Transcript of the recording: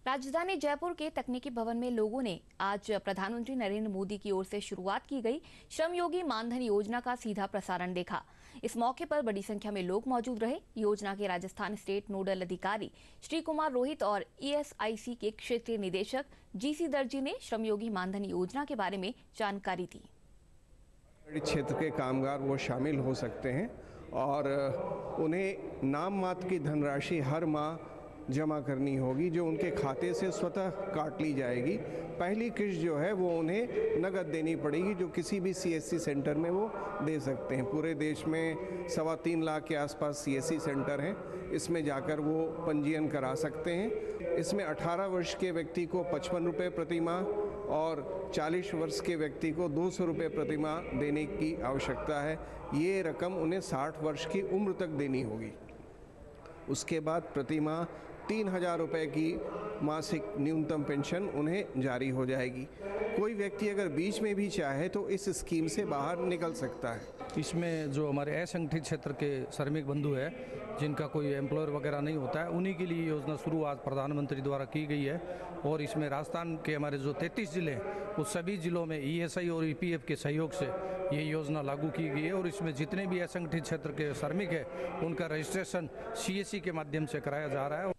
राजधानी जयपुर के तकनीकी भवन में लोगों ने आज प्रधानमंत्री नरेंद्र मोदी की ओर से शुरुआत की गई श्रमयोगी मानधन योजना का सीधा प्रसारण देखा। इस मौके पर बड़ी संख्या में लोग मौजूद रहे। योजना के राजस्थान स्टेट नोडल अधिकारी श्री कुमार रोहित और ईएसआईसी के क्षेत्रीय निदेशक जीसी दर्जी ने श्रमयोगी मानधन योजना के बारे में जानकारी दी। क्षेत्र के कामगार वो शामिल हो सकते हैं और उन्हें नाम मात्र की धनराशि हर माह जमा करनी होगी, जो उनके खाते से स्वतः काट ली जाएगी। पहली किस्त जो है वो उन्हें नगद देनी पड़ेगी, जो किसी भी सीएससी सेंटर में वो दे सकते हैं। पूरे देश में 3.25 लाख के आसपास सीएससी सेंटर हैं। इसमें जाकर वो पंजीयन करा सकते हैं। इसमें 18 वर्ष के व्यक्ति को 55 रुपये प्रति माह और 40 वर्ष के व्यक्ति को 200 रुपये प्रति माह देने की आवश्यकता है। ये रकम उन्हें 60 वर्ष की उम्र तक देनी होगी। उसके बाद प्रति माह 3,000 रुपये की मासिक न्यूनतम पेंशन उन्हें जारी हो जाएगी। कोई व्यक्ति अगर बीच में भी चाहे तो इस स्कीम से बाहर निकल सकता है। इसमें जो हमारे असंगठित क्षेत्र के श्रमिक बंधु है, जिनका कोई एम्प्लॉयर वगैरह नहीं होता है, उन्हीं के लिए योजना शुरू आज प्रधानमंत्री द्वारा की गई है। और इसमें राजस्थान के हमारे जो 33 जिले हैं, उस सभी जिलों में ईएसआई और ईपीएफ के सहयोग से ये योजना लागू की गई है। और इसमें जितने भी असंगठित क्षेत्र के श्रमिक हैं, उनका रजिस्ट्रेशन सीएससी के माध्यम से कराया जा रहा है।